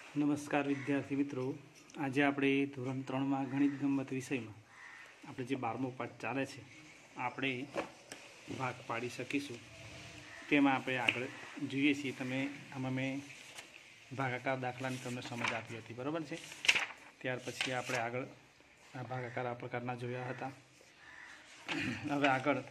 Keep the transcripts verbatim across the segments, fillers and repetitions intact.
નમસ્કાર વિદ્યાર્થી મિત્રો, આજે આપણે ધોરણ ત્રણમાં ગણિત ગમ્મત વિષયમાં આપણે જે બારમો પાઠ ચાલે છે આપણે ભાગ પાડી શકીશું તેમાં આપણે આગળ જોઈએ છીએ. તમે આમાં મેં ભાગાકાર દાખલાની તમને સમજ આપી હતી, બરાબર છે. ત્યાર પછી આપણે આગળ આ ભાગાકાર આ પ્રકારના જોયા હતા. હવે આગળ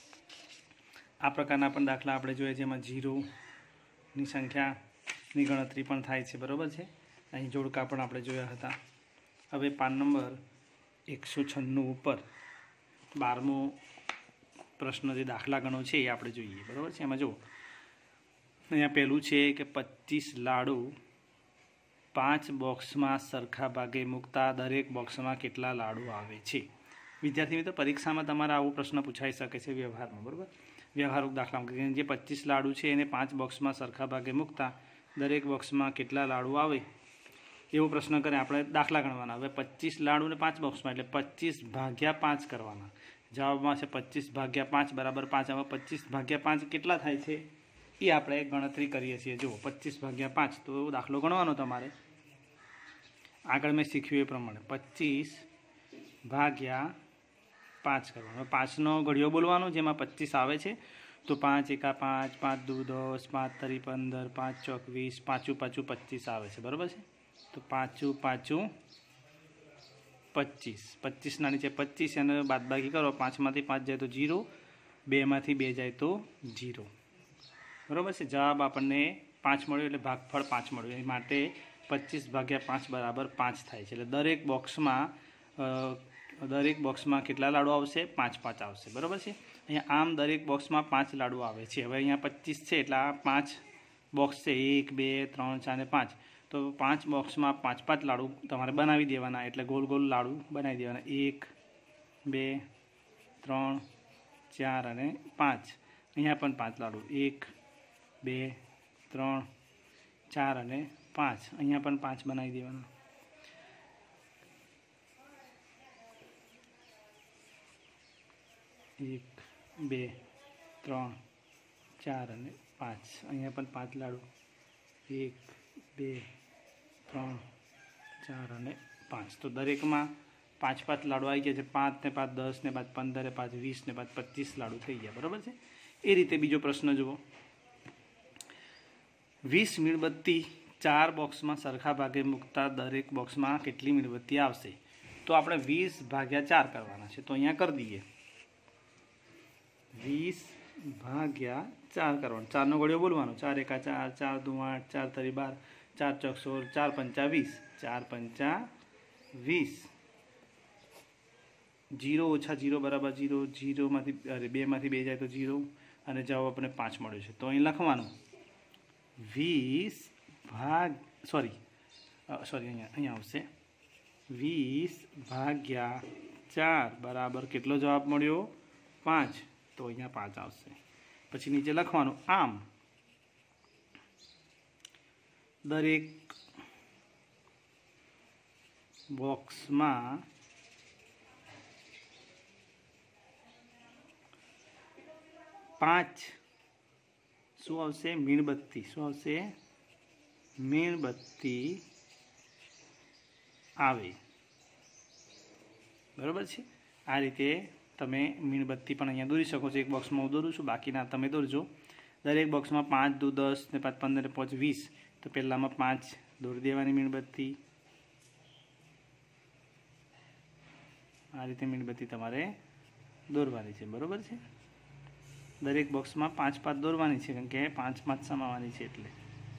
આ પ્રકારના પણ દાખલા આપણે જોઈએ જેમાં ઝીરોની સંખ્યાની ગણતરી પણ થાય છે, બરાબર છે. અહીં જોડકા પણ આપણે જોયા હતા. હવે પાન નંબર એકસો છન્નું ઉપર બારમો પ્રશ્ન જે દાખલા ગણો છે એ આપણે જોઈએ, બરાબર છે. એમાં જો અહીંયા પહેલું છે કે પચીસ લાડુ પાંચ બોક્સમાં સરખા ભાગે મૂકતા દરેક બોક્સમાં કેટલા લાડુ આવે છે. વિદ્યાર્થી મિત્રો, પરીક્ષામાં તમારે આવો પ્રશ્ન પૂછાઈ શકે છે વ્યવહારમાં, બરાબર. વ્યવહારુ દાખલામાં જે પચીસ લાડુ છે એને પાંચ બોક્સમાં સરખા ભાગે મૂકતા દરેક બોક્સમાં કેટલા લાડુ આવે એવો પ્રશ્ન કરે. આપણે દાખલા ગણવાના. હવે પચીસ લાડુ ને પાંચ બોક્સમાં એટલે પચીસ ભાગ્યા પાંચ કરવાના. જવાબમાં છે પચીસ ભાગ્યા પાંચ બરાબર પાંચ. હવે પચીસ ભાગ્યા પાંચ કેટલા થાય છે એ આપણે ગણતરી કરીએ છીએ. જુઓ, પચીસ ભાગ્યા પાંચ તો દાખલો ગણવાનો તમારે. આગળ મેં શીખ્યું એ પ્રમાણે પચીસ ભાગ્યા પાંચ કરવાનો. પાંચનો ઘડિયો બોલવાનો જેમાં પચીસ આવે છે. તો પાંચ એકા પાંચ, પાંચ દુ દસ, પાંચ તરી પંદર, પાંચ ચોક વીસ, પાંચું પાછું પચીસ આવે છે, બરાબર છે. તો પાંચું પાછું પચીસ. પચીસના નીચે પચીસ એને બાદબાકી કરો. પાંચમાંથી પાંચ જાય તો જીરો, બેમાંથી બે જાય તો જીરો, બરાબર છે. જવાબ આપણને પાંચ મળ્યો એટલે ભાગફળ પાંચ મળ્યું. એ માટે પચીસ ભાગ્યા પાંચ બરાબર પાંચ થાય છે. એટલે દરેક બોક્સમાં દરેક બોક્સમાં કેટલા લાડુ આવશે? પાંચ પાંચ આવશે, બરાબર છે. અહીંયા આમ દરેક બોક્સમાં પાંચ લાડુ આવે છે. હવે અહીંયા પચીસ છે એટલે આ પાંચ બોક્સ છે, એક બે ત્રણ ચાર ને પાંચ. તો પાંચ બોક્સમાં પાંચ પાંચ લાડુ તમારે બનાવી દેવાના. એટલે ગોલ ગોલ લાડુ બનાવી દેવાના. એક બે ત્રણ ચાર અને પાંચ. અહીંયા પણ પાંચ લાડુ, એક બે ત્રણ ચાર અને પાંચ. અહીંયા પણ પાંચ બનાવી દેવાના. એક બે ત્રણ ચાર અને પાંચ. અહીંયા પણ પાંચ લાડુ, એક બે ત્રણ ચાર અને પાંચ. તો દરેકમાં પાંચ પાંચ લાડુ આવી ગયા છે. પાંચ ને પાંચ દસ ને પાંચ પંદર ને પાંચ વીસ ને પાંચ પચીસ લાડુ થઈ ગયા, બરાબર છે. એ રીતે બીજો પ્રશ્ન જુઓ. વીસ મીણબત્તી ચાર બોક્સમાં સરખા ભાગે મૂકતા દરેક બોક્સમાં કેટલી મીણબત્તી આવશે? તો આપણે વીસ ભાગ્યા ચાર કરવાના છે. તો અહીંયા કરી દઈએ. વીસ ભાગ્યા ચાર કરવાનો. ચારનો ઘડિયો બોલવાનો. ચાર એકા ચાર, ચાર દુ આઠ, ચાર તરી બાર, ચાર ચોક સોળ, ચાર પંચા વીસ. ચાર પંચા વીસ. જીરો ઓછા જીરો બરાબર જીરો. જીરોમાંથી અરે બેમાંથી બે જાય તો જીરો અને જવાબ આપણે પાંચ મળ્યો છે. તો અહીં લખવાનું વીસ ભાગ સોરી સોરી અહીંયા અહીંયા આવશે વીસ ભાગ્યા ચાર બરાબર કેટલો જવાબ મળ્યો? પાંચ. તો અહીંયા પાંચ આવશે. પછી નીચે લખવાનું આમ દરેક બોક્સમાં પાંચ શું આવશે? મીણબત્તી. શું આવશે? મીણબત્તી આવે, બરાબર છે. આ રીતે તમે મીણબત્તી પણ અહીંયા દોરી શકો છો. એક બોક્સમાં હું દોરું છું, બાકીના તમે દોરજો. દરેક બોક્સમાં પાંચ દુ દસ ને પાંચ પંદર ને પાંચ વીસ. તો પહેલાંમાં પાંચ દોરી દેવાની મીણબત્તી. આ રીતે મીણબત્તી તમારે દોરવાની છે, બરાબર છે. દરેક બોક્સમાં પાંચ પાંચ દોરવાની છે, કારણ કે પાંચ પાંચ સમાવવાની છે. એટલે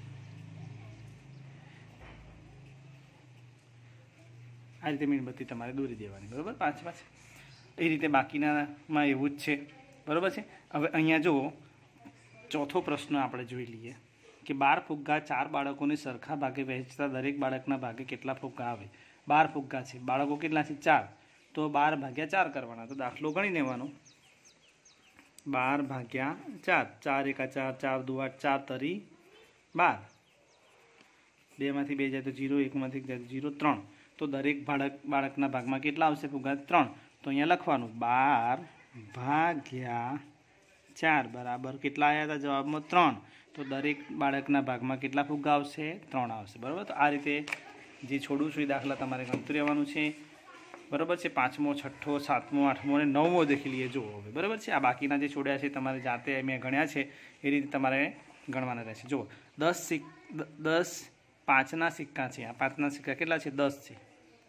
આ રીતે મીણબત્તી તમારે દોરી દેવાની, બરાબર, પાંચ પાંચ. એ રીતે બાકીનામાં એવું જ છે, બરાબર છે. હવે અહીંયા જુઓ, ચોથો પ્રશ્ન આપણે જોઈ લઈએ કે બાર ફુગ્ગા ચાર બાળકોને સરખા ભાગે વહેંચતા દરેક બાળકના ભાગે કેટલા ફુગ્ગા આવે? બાર ફુગ્ગા છે, બાળકો કેટલા છે? ચાર. તો બાર ભાગ્યા ચાર કરવાના. તો દાખલો ગણી લેવાનો. બાર ભાગ્યા ચાર. ચાર એકા ચાર, ચાર દુ આઠ, ચાર તરી બાર. બેમાંથી બે જાય તો જીરો, એકમાંથી જાય તો જીરો, ત્રણ. તો દરેક બાળક બાળકના ભાગમાં કેટલા આવશે ફુગ્ગા? ત્રણ. તો અહીંયા લખવાનું બાર ભાગ્યા चार बराबर કેટલા આવ્યા હતા જવાબમાં ત્રણ તો દરેક બાળકના ભાગમાં કેટલા ફુગ્ગા આવશે ત્રણ આવશે બરાબર તો આ રીતે જે છોડું છું એ દાખલા તમારે ગણતું રહેવાનું છે બરાબર છે પાંચમો છઠ્ઠો સાતમો આઠમો અને નવમો દેખી લઈએ જુઓ હવે બરાબર છે આ બાકીના જે છોડ્યા છે તમારે જાતે મેં ગણ્યા છે એ રીતે તમારે ગણવાના રહેશે જુઓ દસ સિક દસ પાંચના સિક્કા છે આ પાંચના સિક્કા કેટલા છે દસ છે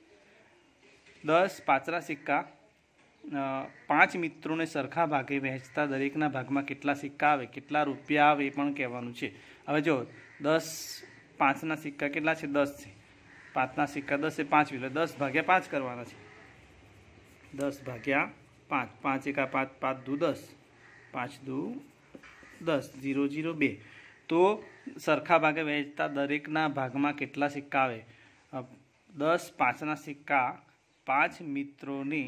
દસ પાંચના સિક્કા પાંચ મિત્રોને સરખા ભાગે વહેંચતા દરેકના ભાગમાં કેટલા સિક્કા આવે કેટલા રૂપિયા આવે એ પણ કહેવાનું છે હવે જો દસ પાંચના સિક્કા કેટલા છે દસ છે પાંચના સિક્કા દસ એ પાંચ એટલે દસ ભાગ્યા પાંચ કરવાના છે દસ ભાગ્યા પાંચ પાંચ એકા પાંચ પાંચ દુ દસ પાંચ દુ દસ જીરો જીરો બે તો સરખા ભાગે વહેંચતા દરેકના ભાગમાં કેટલા સિક્કા આવે દસ પાંચના સિક્કા પાંચ મિત્રોને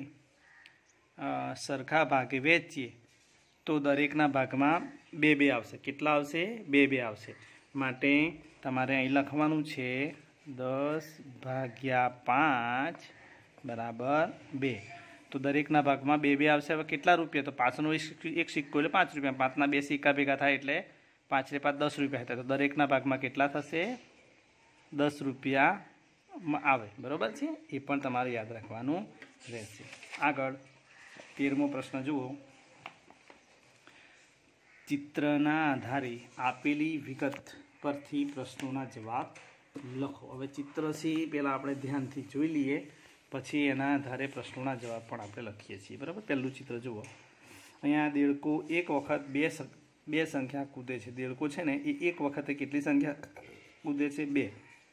સરખા ભાગે વહેંચીએ તો દરેકના ભાગમાં બે બે આવશે કેટલા આવશે બે બે આવશે માટે તમારે અહીં લખવાનું છે દસ ભાગ્યા પાંચ બરાબર બે તો દરેકના ભાગમાં બે બે આવશે હવે કેટલા રૂપિયા તો પાંચનો એક સિક્કો એટલે પાંચ રૂપિયા પાંચના બે સિક્કા ભેગા થાય એટલે પાંચ ને પાંચ દસ રૂપિયા થાય તો દરેકના ભાગમાં કેટલા થશે દસ રૂપિયા આવે બરાબર છે એ પણ તમારે યાદ રાખવાનું રહેશે આગળ તેરમો પ્રશ્ન જુઓ ચિત્રના આધારે આપેલી વિગત પરથી પ્રશ્નોના જવાબ લખો હવે ચિત્ર છે પહેલાં આપણે ધ્યાનથી જોઈ લઈએ પછી એના આધારે પ્રશ્નોના જવાબ પણ આપણે લખીએ છીએ બરાબર પહેલું ચિત્ર જુઓ અહીંયા દેડકો એક વખત બે બે સંખ્યા કૂદે છે દેડકો છે ને એ એક વખતે કેટલી સંખ્યા કૂદે છે બે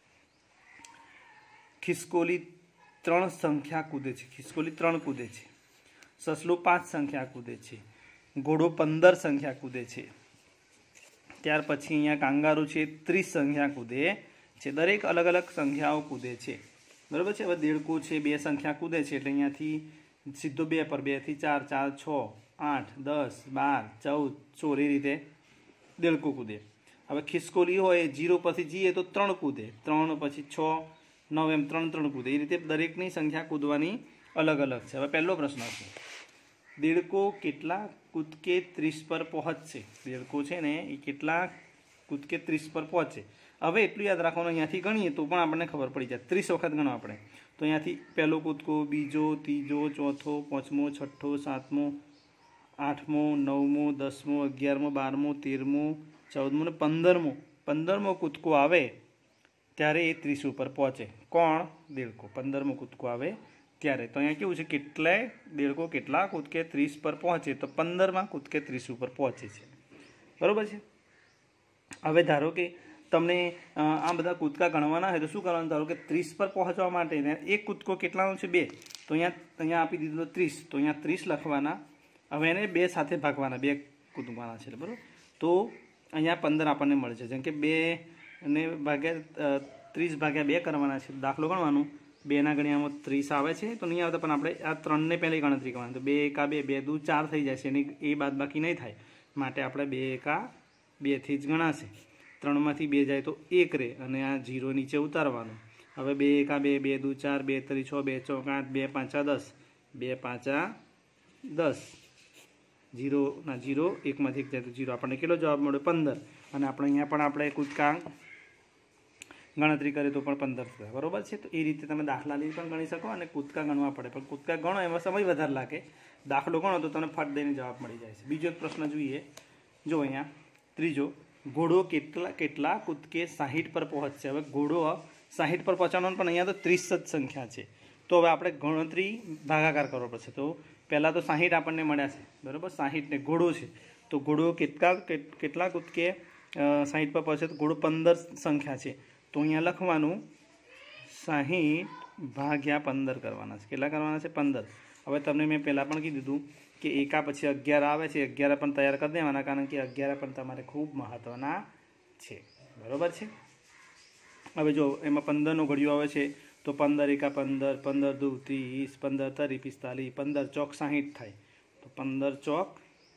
ખિસકોલી ત્રણ સંખ્યા કૂદે છે ખિસકોલી ત્રણ કૂદે છે સસલું પાંચ સંખ્યા કૂદે છે ઘોડો પંદર સંખ્યા કૂદે છે ત્યાર પછી અહીંયા કાંગારૂ છે ત્રીસ સંખ્યા કૂદે છે દરેક અલગ અલગ સંખ્યાઓ કૂદે છે બરાબર છે હવે દેડકો છે બે સંખ્યા કૂદે છે એટલે અહીંયાથી સીધો બે પર બેથી ચાર ચાર છ આઠ દસ બાર ચૌદ સોળ એ રીતે દેડકો કૂદે હવે ખિસકોલી હોય જીરો પછી જઈએ તો ત્રણ કૂદે ત્રણ પછી છ નવ એમ ત્રણ ત્રણ કૂદે એ રીતે દરેકની સંખ્યા કૂદવાની અલગ અલગ છે હવે પહેલો પ્રશ્ન છે દેડકો કેટલા કૂદકે ત્રીસ પર પહોંચશે દેડકો છે ને એ કેટલા કૂદકે ત્રીસ પર પહોંચે હવે એટલું યાદ રાખવાનું અહીંયાથી ગણીએ તો પણ આપણને ખબર પડી જાય ત્રીસ વખત ગણો આપણે તો અહીંયાથી પહેલો કૂદકો બીજો ત્રીજો ચોથો પાંચમો છઠ્ઠો સાતમો આઠમો નવમો દસમો અગિયારમો બારમો તેરમો ચૌદમો ને પંદરમો પંદરમો કૂદકો આવે ત્યારે એ ત્રીસ ઉપર પહોંચે કોણ દેડકો પંદરમો કૂદકો આવે ત્યારે તો અહીંયા કેવું છે કેટલાય દેડકો કેટલા કૂદકે ત્રીસ પર પહોંચે તો પંદરમાં કૂદકે ત્રીસ ઉપર પહોંચે છે બરાબર છે હવે ધારો કે તમને આ બધા કૂદકા ગણવાના હોય તો શું કરવાનું ધારો કે ત્રીસ પર પહોંચવા માટે એક કૂદકો કેટલાનો છે બે તો અહીંયા અહીંયા આપી દીધું ત્રીસ તો અહીંયા ત્રીસ લખવાના હવે એને બે સાથે ભાગવાના બે કૂદવાના છે બરાબર તો અહીંયા પંદર આપણને મળે છે જેમ કે બે ને ભાગ્યા ત્રીસ ભાગ્યા બે કરવાના છે દાખલો ગણવાનું બેના ગણ્યામાં ત્રીસ આવે છે તો નહીં આવતા પણ આપણે આ ત્રણને પહેલી ગણતરી કરવાની તો બે એકા બે બે દુ ચાર થઈ જાય છે એની એ બાદ બાકી નહીં થાય માટે આપણે બે એકા બેથી જ ગણાશે ત્રણમાંથી બે જાય તો એક રહે અને આ જીરો નીચે ઉતારવાનું હવે બે એકા બે બે દુ ચાર બે ત્રી છ બે ચોક આઠ બે પાંચા દસ બે પાંચા દસ જીરો ના જીરો એકમાંથી એક જાય તો જીરો આપણને કેટલો જવાબ મળ્યો પંદર અને આપણે અહીંયા પણ આપણે કૂદકા ગણતરી કરીએ તો પણ પંદર થાય બરાબર છે તો એ રીતે તમે દાખલાની પણ ગણી શકો અને કૂદકા ગણવા પડે પણ કૂદકા ગણો એમાં સમય વધારે લાગે દાખલો ગણો તો તમને ફટ દઈને જવાબ મળી જાય છે બીજો એક પ્રશ્ન જોઈએ જો અહીંયા ત્રીજો ઘોડો કેટલા કેટલા કૂદકે સાહીઠ પર પહોંચશે હવે ઘોડો સાહીઠ પર પહોંચવાનો પણ અહીંયા તો ત્રીસ જ સંખ્યા છે તો હવે આપણે ગણતરી ભાગાકાર કરવો પડશે તો પહેલાં તો સાહીઠ આપણને મળ્યા છે બરાબર સાહીઠ ને ઘોડો છે તો ઘોડો કેટલા કેટલા કૂદકે સાહીઠ પર પહોંચે તો ઘોડો પંદર સંખ્યા છે તો અહીંયા લખવાનું સાહીઠ ભાગ્યા પંદર કરવાના છે કેટલા કરવાના છે પંદર હવે તમને મેં પહેલાં પણ કીધું હતું કે એકા પછી અગિયાર આવે છે અગિયાર પણ તૈયાર કરી દેવાના કારણ કે અગિયાર પણ તમારે ખૂબ મહત્ત્વના છે બરાબર છે હવે જો એમાં પંદરનો ઘડિયો આવે છે તો પંદર એકા પંદર પંદર દુ ત્રીસ પંદર તરી પિસ્તાલીસ પંદર ચોક સાહીઠ થાય તો પંદર ચોક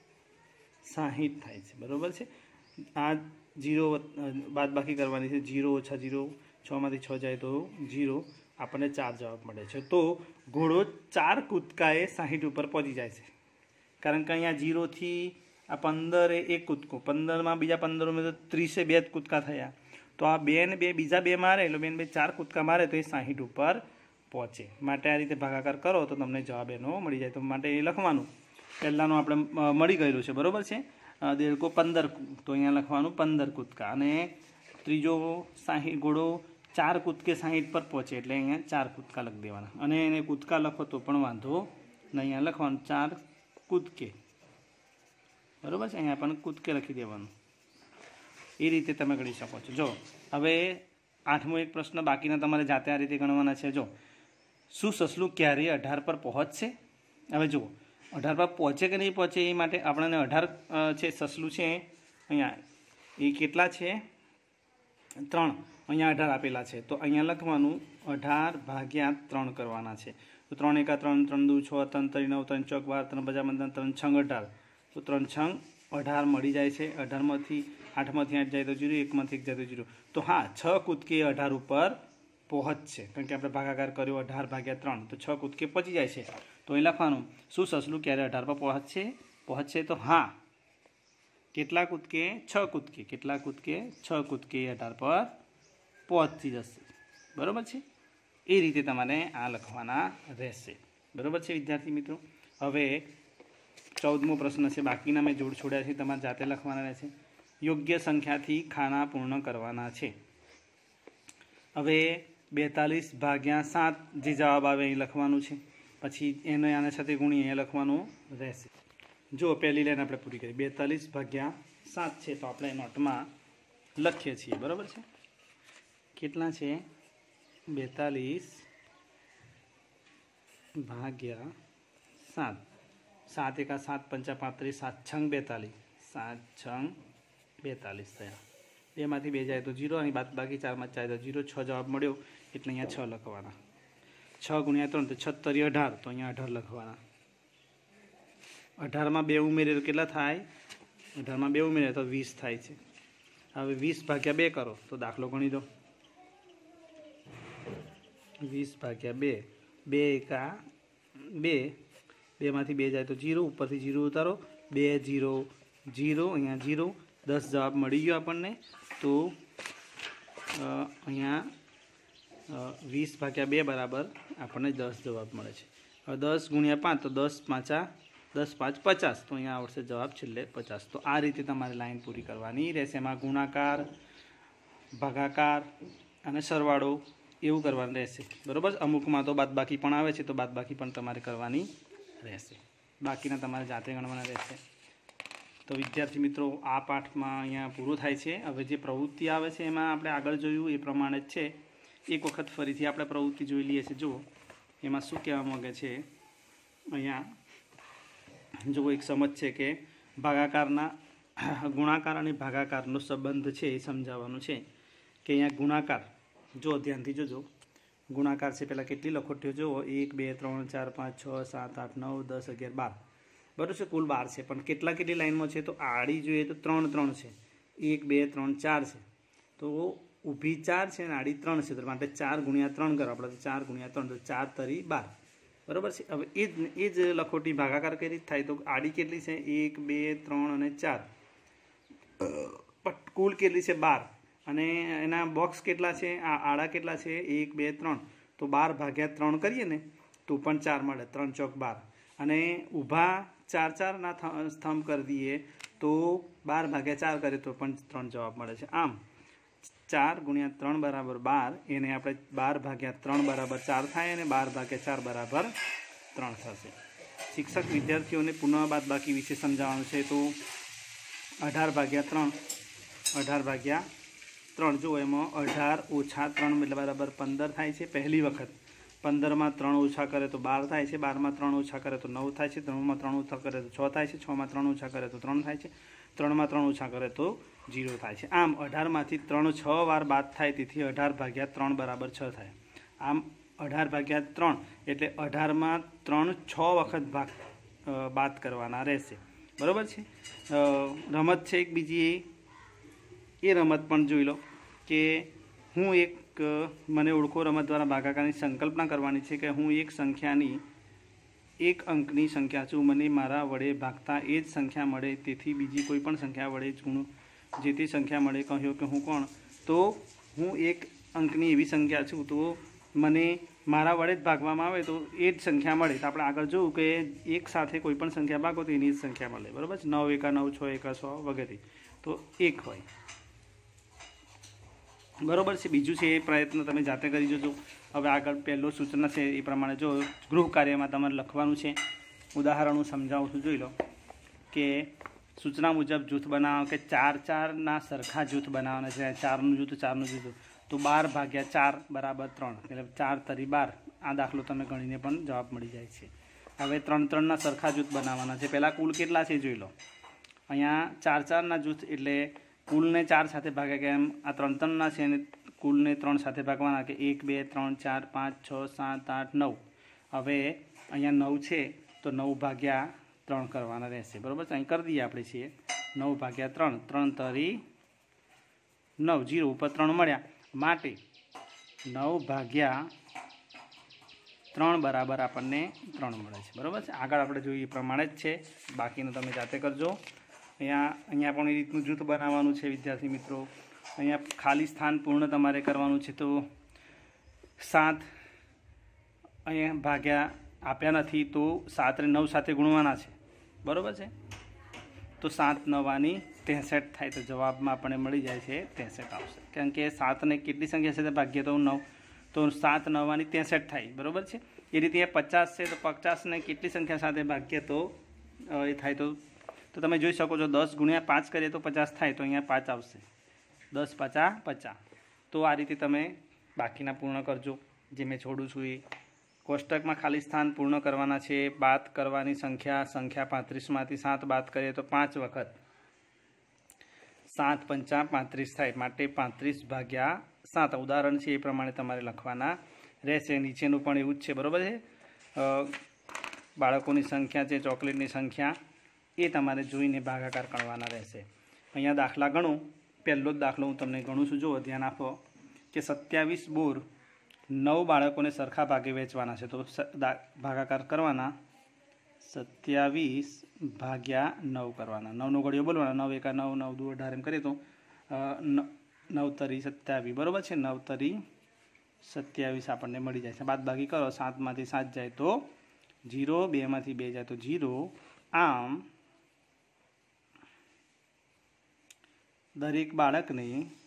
સાહીઠ થાય છે બરાબર છે આ જીરો બાદ બાકી કરવાની છે જીરો ઓછા જીરો છમાંથી છ જાય તો જીરો આપણને ચાર જવાબ મળે છે તો ઘોડો ચાર કૂદકાએ સાહીઠ ઉપર પહોંચી જાય છે કારણ કે અહીંયા જીરોથી आ पंदर एक कूदको पंदर में बीजा पंदर में तो त्रीसे बे कूदका थया तो आ बे ने बे बीजा बे मारे એટલે બેન બે ચાર કૂદકા મારે તો એ સાહીઠ ઉપર પહોંચે માટે આ રીતે ભાગાકાર કરો તો તમને જવાબ એનો મળી જાય તો માટે એ લખવાનું પહેલાનું આપણે મળી ગયેલું છે બરોબર છે દેડકો પંદર તો અહીંયા લખવાનું પંદર કૂદકા અને ત્રીજો સાહીઠ ઘોડો ચાર કૂદકે સાહીઠ પર પહોંચે એટલે અહીંયા ચાર કૂદકા લખી દેવાના અને એને કૂદકા લખો તો પણ વાંધો નહીં અહીંયા લખવાનું ચાર કૂદકે બરોબર છે અહીંયા પણ કૂદકે લખી દેવાનું એ રીતે તમે ગણી શકો છો જો હવે આઠમો એક પ્રશ્ન બાકીના તમારે જાતે આ રીતે ગણવાના છે જો શું સસલું ક્યારે અઢાર પર પહોંચશે હવે જુઓ અઢાર પર પહોંચે કે નહીં પહોંચે એ માટે આપણને અઢાર છે સસલું છે અહીંયા એ કેટલા છે ત્રણ અહીંયા અઢાર આપેલા છે તો અહીંયા લખવાનું અઢાર ભાગ્યા ત્રણ કરવાના છે તો ત્રણ એકા ત્રણ ત્રણ દુ છ ત્રણ ત્રણ નવ ત્રણ ચોક બાર ત્રણ પચાસ પંદર ત્રણ છંગ અઢાર તો ત્રણ છંગ અઢાર મળી જાય છે અઢારમાંથી આઠમાંથી આઠ જાય તો જીરો એકમાંથી એક જાય તો જીરો તો હા છ કૂદકે અઢાર ઉપર પહોંચશે કારણ કે આપણે ભાગાકાર કર્યો અઢાર ભાગ્યા ત્રણ તો છ કૂદકે પહોંચી જાય છે તો એ લખવાનું શું સસલું ક્યારે અઢાર પર પહોંચશે પહોંચશે તો હા કેટલા કૂદકે છ કૂદકે કેટલા કૂદકે છ કૂદકે અઢાર પર પહોંચી જશે બરાબર છે એ રીતે તમારે આ લખવાના રહેશે બરાબર છે વિદ્યાર્થી મિત્રો હવે ચૌદમો પ્રશ્ન છે બાકીના મેં જોડ છોડ્યા છે તમારે જાતે લખવાના રહેશે યોગ્ય સંખ્યાથી ખાના પૂર્ણ કરવાના છે હવે બેતાલીસ ભાગ્યા સાત જે જવાબ આવે એ લખવાનું છે પછી એને આના સાથે ગુણી એ લખવાનું રહેશે જો પહેલી લાઈન આપણે પૂરી કરી બેતાલીસ ભાગ્યા સાત છે તો આપણે નોટમાં લખીએ છીએ બરાબર છે કેટલા છે બેતાલીસ ભાગ્યા સાત સાત એકા સાત પંચા પાંત્રીસ સાત છંગ બેતાલીસ સાત છંગ બેતાલીસ થયા બેમાંથી બે જાય તો જીરો અને બાદ બાકી ચારમાં જાય તો જીરો છ જવાબ મળ્યો એટલે અહીંયા છ લખવાના છ ગુણ્યા ત્રણ તો છત્તરી અઢાર તો અહીંયા અઢાર લખવાના અઢારમાં બે ઉમેરે તો કેટલા થાય અઢારમાં બે ઉમેરે તો વીસ થાય છે હવે વીસ ભાગ્યા બે કરો તો દાખલો ગણી દો વીસ ભાગ્યા બે બે એકા બે બેમાંથી બે જાય તો જીરો ઉપરથી જીરો ઉતારો બે જીરો જીરો અહીંયા જીરો દસ જવાબ મળી ગયો આપણને તો અહીંયા વીસ ભાગ્યા બે બરાબર આપણને દસ જવાબ મળે છે હવે દસ ગુણ્યા પાંચ તો દસ પાંચા દસ પાંચ પચાસ તો અહીંયા આવશે જવાબ છેલ્લે પચાસ તો આ રીતે તમારે લાઈન પૂરી કરવાની રહેશે એમાં ગુણાકાર ભાગાકાર અને સરવાળો એવું કરવાનું રહેશે બરાબર અમુકમાં તો બાદબાકી પણ આવે છે તો બાદબાકી પણ તમારે કરવાની રહેશે બાકીના તમારે જાતે ગણવાના રહેશે તો વિદ્યાર્થી મિત્રો આ પાઠમાં અહીંયા પૂરું થાય છે હવે જે પ્રવૃત્તિ આવે છે એમાં આપણે આગળ જોયું એ પ્રમાણે જ છે એક વખત ફરીથી આપણે પ્રવૃત્તિ જોઈ લઈએ છીએ જુઓ એમાં શું કહેવા માંગે છે અહીંયા જો એક સમજ છે કે ભાગાકારના ગુણાકાર અને ભાગાકારનો સંબંધ છે એ સમજાવવાનું છે કે અહીંયા ગુણાકાર જો ધ્યાનથી જોજો ગુણાકાર છે પહેલાં કેટલી લખોટીઓ જુઓ એક બે ત્રણ ચાર પાંચ છ સાત આઠ નવ દસ અગિયાર બાર બરાબર છે કુલ બાર છે પણ કેટલા કેટલી લાઈનમાં છે તો આડી જોઈએ તો ત્રણ ત્રણ છે એક બે ત્રણ ચાર છે તો ઊભી ચાર છે અને આડી ત્રણ છે તો માટે ચાર ગુણ્યા ત્રણ કરો આપણે તો ચાર ગુણ્યા ત્રણ તો ચાર તરી બાર બરાબર છે હવે એ જ એ જ લખોટી ભાગાકાર કઈ રીતે થાય તો આડી કેટલી છે એક બે ત્રણ અને ચાર પણ કુલ કેટલી છે બાર અને એના બોક્સ કેટલા છે આ આડા કેટલા છે એક બે ત્રણ તો બાર ભાગ્યા ત્રણ કરીએ ને તો પણ ચાર મળે ત્રણ ચોક બાર અને ઊભા ચાર ચારના સ્તંભ કરી દઈએ તો બાર ભાગ્યા ચાર કરીએ તો પણ ત્રણ જવાબ મળે છે આમ ચાર ગુણ્યા ત્રણ બરાબર બાર એને આપણે બાર ભાગ્યા ત્રણ બરાબર ચાર થાય અને બાર ભાગ્યા ચાર બરાબર ત્રણ થશે શિક્ષક વિદ્યાર્થીઓને પુનઃ બાદબાકી વિશે સમજાવવાનું છે તો અઢાર ભાગ્યા ત્રણ અઢાર ભાગ્યા ત્રણ જો એમાં અઢાર ઓછા ત્રણ એટલે બરાબર પંદર થાય છે પહેલી વખત પંદરમાં ત્રણ ઓછા કરે તો બાર થાય છે બારમાં ત્રણ ઓછા કરે તો નવ થાય છે ત્રણમાં ત્રણ ઓછા કરે તો છ થાય છે છમાં ત્રણ ઓછા કરે તો ત્રણ થાય છે ત્રણમાં ત્રણ ઓછા કરે તો જીરો થાય છે આમ અઢારમાંથી ત્રણ છ વાર બાદ થાય તેથી અઢાર ભાગ્યા ત્રણ બરાબર છ થાય આમ અઢાર ભાગ્યા ત્રણ એટલે અઢારમાં ત્રણ છ વખત ભાગ બાદ કરવાના રહેશે બરાબર છે રમત છે એક બીજી એ રમત પણ જોઈ લો કે હું એક મને ઓળખો રમત દ્વારા ભાગાકારની સંકલ્પના કરવાની છે કે હું એક સંખ્યાની એક અંકની સંખ્યા છું, મને મારા વડે ભાગતા એ જ સંખ્યા મળે, તેથી બીજી કોઈ પણ સંખ્યા વડે જ ગુણું જે તે સંખ્યા મળે. કહ્યું કે હું કોણ? તો હું એક અંકની એવી સંખ્યા છું, તો મને મારા વડે જ ભાગવામાં આવે તો એ જ સંખ્યા મળે. તો આપણે આગળ જોવું કે એક સાથે કોઈ પણ સંખ્યા ભાગો તો એની જ સંખ્યા મળે. બરાબર છે? નવ એકા નવ, છ એકા સો વગેરે, તો એક હોય. બરાબર છે. બીજું છે એ પ્રયત્ન તમે જાતે કરી જોજો. હવે આગળ પહેલો સૂચના છે એ પ્રમાણે જો ગૃહ કાર્યમાં તમારે લખવાનું છે. ઉદાહરણ હું સમજાવું છું, જોઈ લો. કે સૂચના મુજબ જૂથ બનાવો કે ચાર ચારના સરખા જૂથ બનાવવાના છે. ચારનું જૂથ, ચારનું જૂથ, તો બાર ભાગ્યા ચાર બરાબર ત્રણ, એટલે ચાર તરી બાર. આ દાખલો તમે ગણીને પણ જવાબ મળી જાય છે. હવે ત્રણ ત્રણના સરખા જૂથ બનાવવાના છે. પહેલાં કુલ કેટલા છે જોઈ લો. અહીંયા ચાર ચારના જૂથ એટલે કુલને ચાર સાથે ભાગ્યા, કે એમ આ ત્રણ ત્રણના છે અને કુલને ત્રણ સાથે ભાગવાના, કે એક બે ત્રણ ચાર પાંચ છ સાત આઠ નવ. હવે અહીંયા નવ છે તો નવ ભાગ્યા ત્રણ કરવાના રહેશે. બરાબર છે? અહીં કરી દઈએ આપણે છીએ નવ ભાગ્યા ત્રણ, ત્રણ તરી નવ, જીરો ઉપર ત્રણ મળ્યા, માટે નવ ભાગ્યા ત્રણ બરાબર આપણને ત્રણ મળે છે. બરાબર છે? આગળ આપણે જોઈએ એ પ્રમાણે જ છે, બાકીનું તમે જાતે કરજો. અહીંયા અહીંયા પણ એ રીતનું જૂથ બનાવવાનું છે વિદ્યાર્થી મિત્રો. અહીંયા ખાલી સ્થાન પૂર્ણ તમારે કરવાનું છે. તો સાત અહીંયા ભાગ્યા આપ્યા નથી તો સાત ને નવ સાથે ગુણવાના છે. બરાબર છે? તો સાત નવાની ત્રેસઠ થાય, તો જવાબમાં આપણને મળી જાય છે ત્રેસઠ આવશે. કારણ કે સાતને કેટલી સંખ્યા સાથે ભાગ્ય તો નવ, તો સાત નવાની ત્રેસઠ થાય. બરાબર છે? એ રીતે પચાસ છે તો પચાસને કેટલી સંખ્યા સાથે ભાગ્ય તો એ થાય, તો તો તમે જોઈ શકો છો દસ ગુણ્યા પાંચ કરીએ તો પચાસ થાય, તો અહીંયા પાંચ આવશે. દસ પચાસ પચાસ. તો આ રીતે તમે બાકીના પૂર્ણ કરજો જે મેં છોડું છું એ. કોષ્ટકમાં ખાલી સ્થાન પૂર્ણ કરવાના છે. બાદ કરવાની સંખ્યા, સંખ્યા પાંત્રીસમાંથી સાત બાદ કરીએ તો પાંચ વખત સાત પંચા પાંત્રીસ થાય, માટે પાંત્રીસ ભાગ્યા સાત. ઉદાહરણ છે એ પ્રમાણે તમારે લખવાના રહેશે. નીચેનું પણ એવું જ છે. બરાબર છે? બાળકોની સંખ્યા છે, ચોકલેટની સંખ્યા, એ તમારે જોઈને ભાગાકાર કરવાના રહેશે. અહીંયા દાખલા ગણું. પહેલો જ દાખલો હું તમને ગણું છું, જુઓ, ધ્યાન આપો. કે સત્યાવીસ બોર નવ બાળકોને સરખા ભાગે વેચવાના છે. તો ભાગાકાર કરવાના, સત્યાવીસ ભાગ્યા નવ કરવાના. નવનો ઘડિયો બોલવાના, નવ એકા નવ, નવ દુ અઢાર, એમ કરીએ તો નવ તરી સત્યાવીસ. બરાબર છે? નવ તરી સત્યાવીસ આપણને મળી જાય છે. બાદ બાકી કરો, સાતમાંથી સાત જાય તો જીરો, બેમાંથી બે જાય તો જીરો. આમ દરેક બાળકને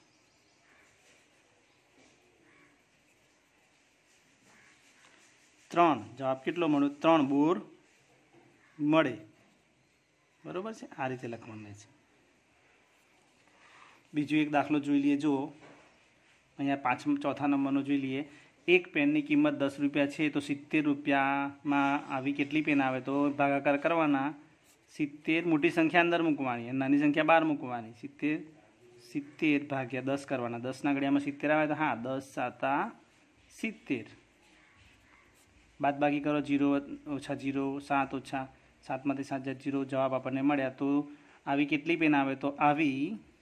ત્રણ, જવાબ કેટલો મળ્યો? ત્રણ બોર મળે. બરાબર છે? આ રીતે લખવાનું છે. બીજો એક દાખલો જોઈ લઈએ. જુઓ, અહીંયા પાંચમા ચોથા નંબરનો જોઈ લઈએ. એક પેનની કિંમત દસ રૂપિયા છે, તો સિત્તેર રૂપિયામાં આવી કેટલી પેન આવે? તો ભાગાકાર કરવાના. સિત્તેર મોટી સંખ્યા અંદર મૂકવાની, નાની સંખ્યા બહાર મૂકવાની. સિત્તેર સિત્તેર ભાગ્યા દસ કરવાના. દસના ઘડિયામાં સિત્તેર આવે તો હા, દસ સાતા સિત્તેર. બાદ બાકી કરો, જીરો ઓછા જીરો, સાત ઓછા સાતમાંથી સાત જાય જીરો. જવાબ આપણને મળ્યા. તો આવી કેટલી પેન આવે? તો આવી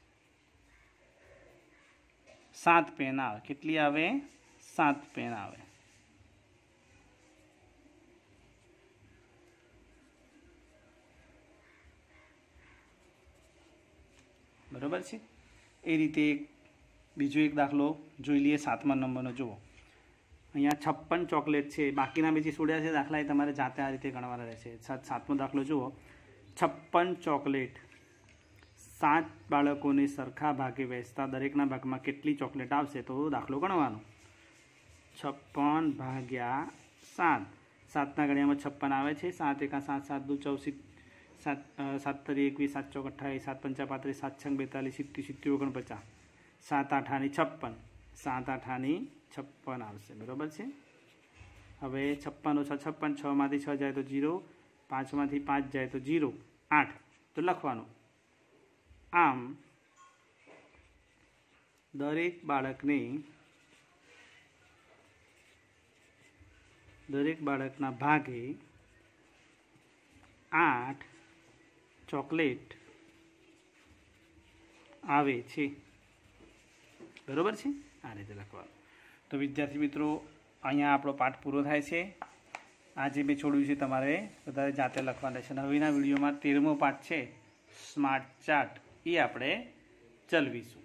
સાત પેન આવે. કેટલી આવે? સાત પેન આવે. બરાબર છે? એ રીતે બીજો એક દાખલો જોઈ લઈએ. સાતમા નંબરનો જુઓ. અહીંયા છપ્પન ચોકલેટ છે. બાકીના બીજી છોડ્યા છે દાખલા, એ તમારે જાતે આ રીતે ગણવાના રહેશે. સાતમો દાખલો જુઓ. છપ્પન ચોકલેટ સાત બાળકોને સરખા ભાગે વહેંચતા દરેકના ભાગમાં કેટલી ચોકલેટ આવશે? તો દાખલો ગણવાનો. છપ્પન ભાગ્યા સાત. સાતના ઘડિયામાં છપ્પન આવે છે. સાત એકા સાત, સાત દુ ચૌદ, સાત સાત તરી એકવીસ, સાત ચોક અઠ્ઠાવીસ, સાત પંચા પાંત્રીસ, સાત છંગ બેતાલીસ, સિત્તી સિત્તી ઓગણપચાસ, સાત આઠાની છપ્પન. સાત આઠાની છપ્પન આવશે. બરાબર છે? હવે છપ્પન ઓછા છપ્પન, છમાંથી છ જાય તો જીરો, પાંચમાંથી પાંચ જાય તો જીરો, આઠ. તો લખવાનું. આમ દરેક બાળકને દરેક બાળકના ભાગે આઠ ચોકલેટ આવે છે. બરાબર છે? આ રીતે લખવાનું. તો વિદ્યાર્થી મિત્રો, અહીંયા આપણો પાઠ પૂરો થાય છે. આ જે મેં છોડ્યું છે તમારે વધારે જાતે લખવાના છે. નવીના વિડીયોમાં તેરમો પાઠ છે સ્માર્ટ ચાર્ટ, એ આપણે ચલાવીશું.